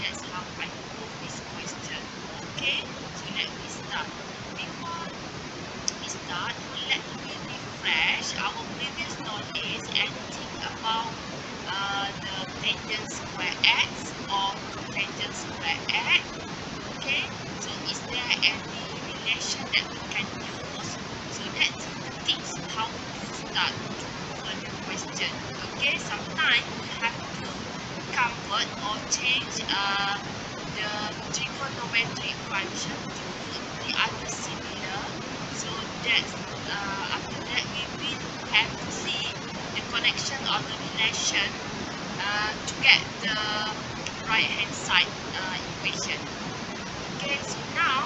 that's how I prove this question. Okay, so let me start. Before we start, let me refresh our previous knowledge and think about the tangent square x or cotangent square x. Okay, so is there any relation that we can use? So that's the tips how to start to prove the question. Okay, sometimes we have to convert or change the trigonometric function to the other similar. So that's after that we will have to see the connection or the relation to get the right hand side equation. Okay, so now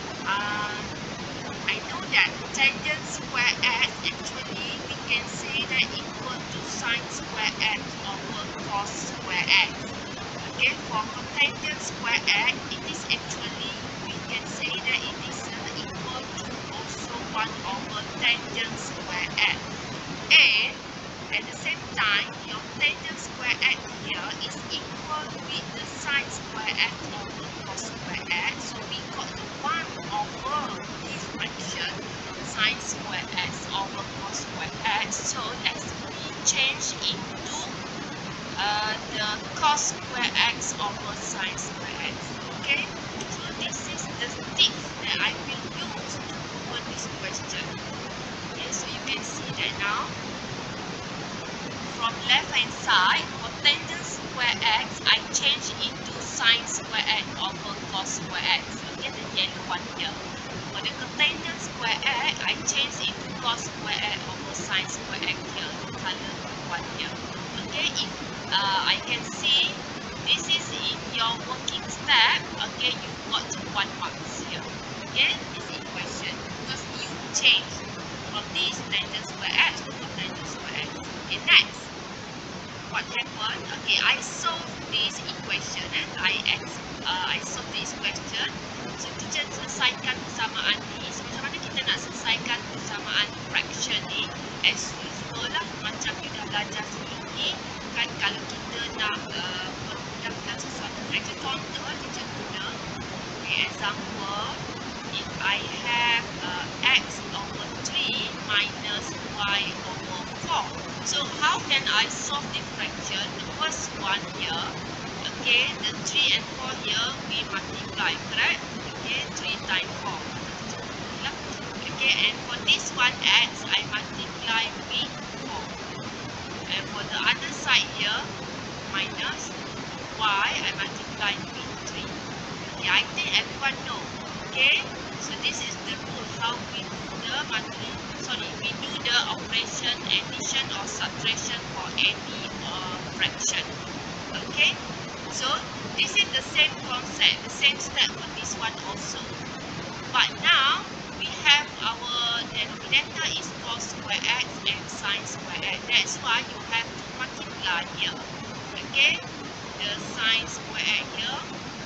I know that tangent square x actually we can say that equal to sine square x over cos square x. Okay, for cotangent square x, it is actually we can say that it is equal to also 1 over tangent square x. And at the same time, your tangent square x here is equal with the sine square x over cos square x. So we got the 1 over this fraction, sine square x over cos square x. So let's change into the cos square x over sine square x. Okay, so this is the tips that I will use to prove this question. Okay, so you can see that now. From left hand side, for tangent square x, I change into sine square x over cos square x. Okay, the yellow one here. For the cotangent square x, I change into cos square x over sine square x here, the color one here. Okay, if I can see this is in your working step. Okay, you got 1 marks here. Okay, this equation because you change from this tangent square x to cotangent square x. Okay, next. What happened? Okay, I solve this equation and I solve this question. So teacher selesaikan persamaan ni. So macam mana kita nak selesaikan persamaan fraction ni? As usual lah, macam you dah belajar sebelum ni. Kan kalau kita nak permudahkan sesuatu fraction, contoh teacher guna. Okay, example, if I have x over 3 minus y over 4. So how can I solve the fraction? The first one here, okay, the 3 and 4 here we multiply, correct? Okay, 3 times 4. Okay, and for this one x, I multiply with 4. And for the other side here, minus y, I multiply with 3. Okay, I think everyone know. Okay, so this is the rule how we do the we do the operation addition or subtraction for any fraction. Okay, so this is the same concept, the same step for this one also. But now we have our denominator is cos square x and sine square x. That's why you have to multiply here. Okay, the sine square x here,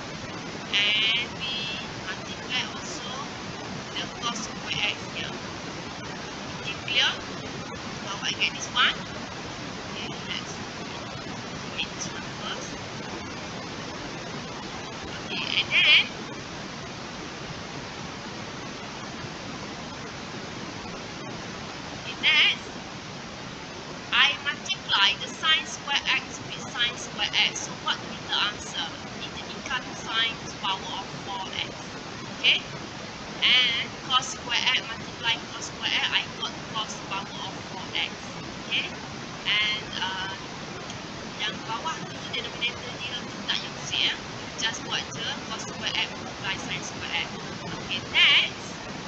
and we multiply also the cos square x here. Clear? How I get this one? Okay, let's make this one first. Okay, and then next I multiply the sine square x with sine square x. So what will the answer? It becomes sine power of 4x. Okay? And cos square x multiply cos square x, I got cos power of 4x. Okay, and yang bawah tu denominator dia tu tak yang besar, just buat je cos square x multiply sin square x. Okay, next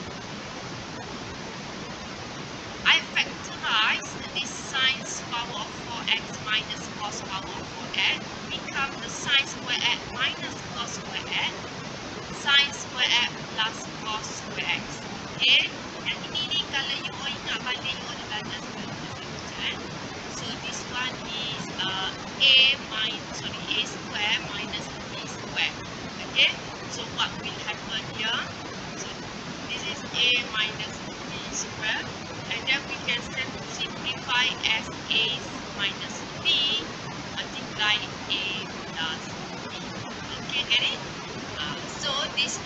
I factorize this sin power of 4x minus cos power of 4x become the sin square x minus cos square x, sin square x plus cos square x. Okay, yang ini kalau you all ingat balik you all dah belajar sebelum ni. So this one is a square minus b square. Okay, so what will happen here? So this is a minus b square, and then we can simplify as a minus b multiply a plus b.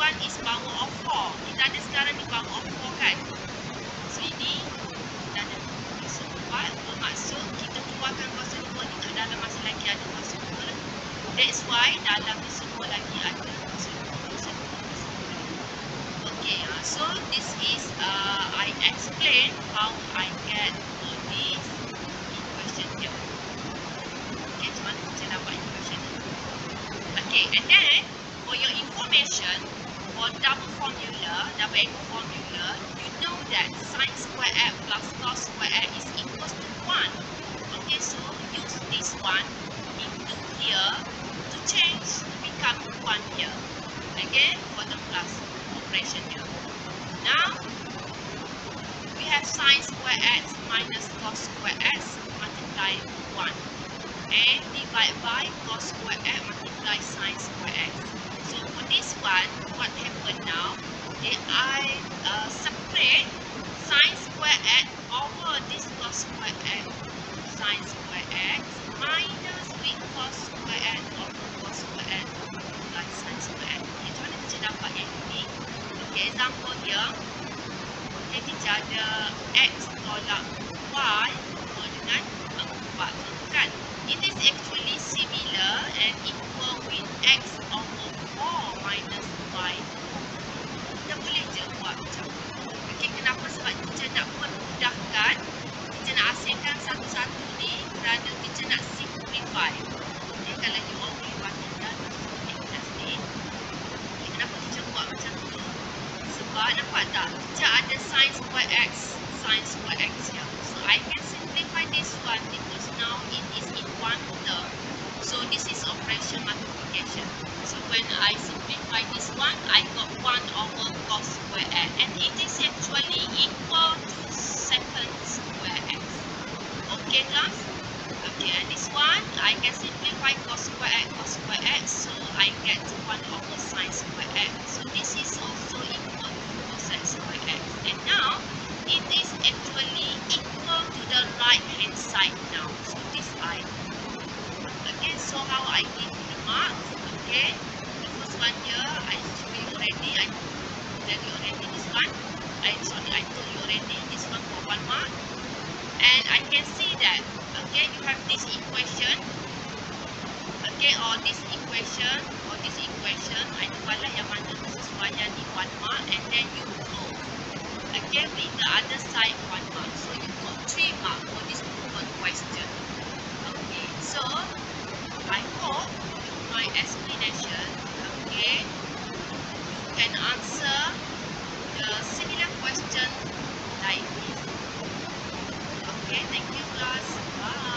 one is power of 4. Kita ada sekarang ni power of 4 kan. So ini kita ada kuasa 4. Bermaksud kita keluarkan kuasa 2 ni kat dalam masih lagi ada kuasa 2 lah. That's why dalam ni semua lagi ada kuasa 2. Kuasa 2, kuasa 2. Okay, so this is I explain how I get all this equation here. Okay, macam mana kita dapat equation ni. Okay, and then for your information, for double angle formula, you know that sine square x plus cos square x is equals to 1. Okay, so use this one into here to change to become 1 here. Again, for the plus operation here. Now, we have sine square x minus cos square x multiply 1. And divide by cos square x multiply sine square x. So for this one, what happened now? I separate sine square x over this cos square x, sine square x minus with cos square x over cos square x multiply sine square x. Okay, macam mana kita dapat yang ini? Okay, example here. Okay, kita ada x tolak y sama dengan 4 kan? It is actually similar and equal with x over 4 minus y. Kita boleh je buat macam tu. Okay, kenapa? Sebab kita nak permudahkan, kita nak asingkan satu-satu ni kerana kita nak simplify. Okay, kalau you already button down x ni. Okay, kenapa kita buat macam tu? Sebab nampak tak? Kita ada sine square x here. So I can simplify this one because now it is in one term. So this is operation multiplication. So when I simplify this one, I got 1 over cos square x, and it is actually equal to secant square x. Okay, class? Okay, and this one I can simplify cos square x, so I get 1 over sine square x. So this is also equal to cosec square x. And now it is actually equal to the right hand side now. So this I. Okay, so how I give the marks? Okay, the first one here I show you already. I tell you already this one. I told you already this one for 1 mark. And I can see that. Okay, you have this equation. Okay, or this equation. I tukarlah yang mana kesesuaian di 1 mark, and then you prove. Okay, with the other side 1 mark. So you got 3 mark for this proven question. Okay, so I hope with my explanation, okay, you can answer the similar question like this. Okay, thank you class. Bye.